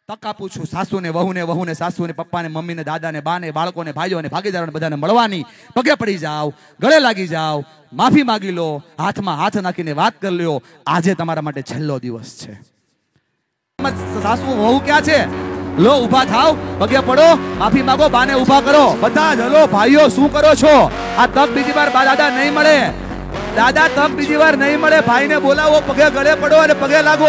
તક આપું છું સાસુને વહુને સાસુને પપ્પાને મમ્મીને દાદાને બાને બાળકોને ભાઈઓને ભાગીદારોને બધાને મળવાની. પગે પડી જાઓ, ગળે લાગી જાઓ, માફી માગી લો, હાથમાં હાથ નાખીને વાત કરી લ્યો. આજે તમારા માટે છેલ્લો દિવસ છે. સાસુ વહુ ક્યાં છે? લો ઊભા થાવ, પગે પડો, માફી માંગો, બાને ઊભા કરો. બધા જ હલો ભાઈઓ, શું કરો છો? આ તક બીજી વાર દાદા નહીં મળે. દાદા તક બીજી વાર નહીં મળે. ભાઈને બોલાવો, પગે ગળે પડો અને પગે લાગો.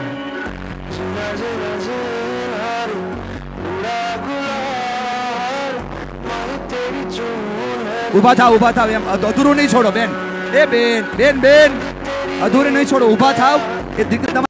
ઊભા થાવ એમ અધૂરું નહીં છોડો બેન. એ બેન અધૂરું નહીં છોડો, ઊભા થાવ. એ દીકરી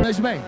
કમલેશભાઈ,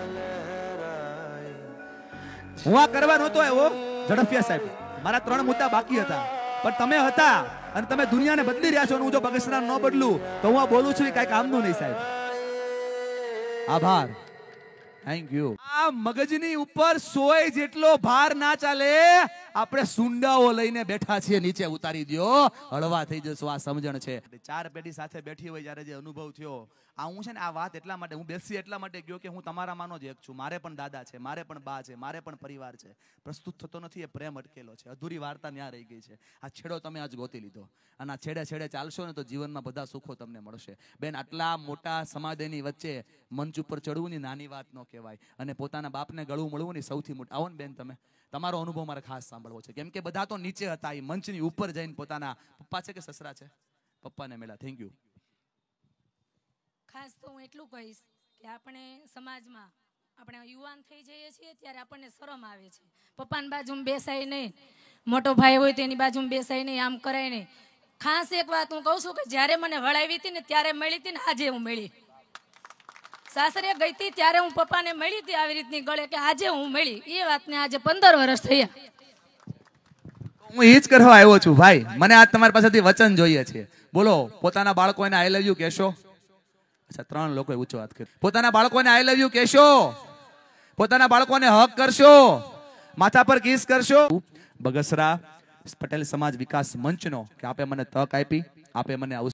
હું આ કરવા નહોતો આવ્યો ઝડફિયા સાહેબ, મારા 3 મુદ્દા બાકી હતા, પણ તમે હતા અને તમે દુનિયાને બદલી રહ્યા છો. હું જો બગસરા ન બદલું તો હું આ બોલું છું એ કઈ કામનું નહીં સાહેબ. આભાર, થેન્ક યુ. આ મગજની ઉપર સોય જેટલો ભાર ના ચાલે. આપણે સુંડાઓ લઈને બેઠા છીએ, નીચે ઉતારી દો, હળવા થઈ જશો. આ સમજણ છે. 4 પેઢી સાથે બેઠી હોય જ્યારે જે અનુભવ થયો, આ હું છે ને આ વાત એટલા માટે હું બેસી એટલા માટે ગયો કે હું તમારામાંનો જ એક છું. મારે પણ દાદા છે, મારે પણ બા છે, મારે પણ પરિવાર છે. પ્રસ્તુત થતો નથી, એ પ્રેમ અટકેલો છે. અધૂરી વાર્તા ન્યા રહી ગઈ છે. આ છેડો તમે આજ ગોતી લીધો, અને આ છેડે છેડે ચાલશો ને તો જીવનમાં બધા સુખો તમને મળશે. બેન, આટલા મોટા સમાજની વચ્ચે મંચ ઉપર ચડવું ની નાની વાત ન કહેવાય, અને પોતાના બાપને ગળું મળવું ની સૌથી મોટી. આવો ને બેન, તમે તમારો અનુભવ મારે ખાસ સાંભળવો છે, કેમ કે બધા તો નીચે હતા, એ મંચની ઉપર જઈને પોતાના પપ્પા છે કે સસરા છે, પપ્પાને મળ્યા. Thank you. ખાસ તો હું એટલું કહીશ કે આપણે સમાજમાં આપણે યુવાન થઈ જઈએ છીએ ત્યારે આપણને શરમ આવે છે. પપ્પાની બાજુમાં બેસાય નહીં, મોટો ભાઈ હોય તો એની બાજુમાં બેસાય નહીં, આમ કરાય નહીં. ખાસ એક વાત હું કહું છું કે જ્યારે મને વળાવી હતી ને ત્યારે મળી હતી ને આજે હું મળી. સાસરે ગઈ હતી ત્યારે હું પપ્પાને મળી હતી આવી રીતની ગળે, કે આજે હું મળી. એ વાતને આજે 15 વર્ષ થયા. હું એ જ કરવા આવ્યો છું ભાઈ. મને આજ તમારી પાસેથી વચન જોઈએ છે. બોલો, પોતાના બાળકોને આઈ લવ યુ કહેશો? અચ્છા, 3 લોકોએ ઊંચો હાથ કર્યો. પોતાના બાળકોને આઈ લવ યુ કહેશો? પોતાના બાળકોને હક કરશો? માથા પર કિસ કરશો? બગસરા પટેલ સમાજ વિકાસ મંચનો કે આપે મને તક આપી, આપે મને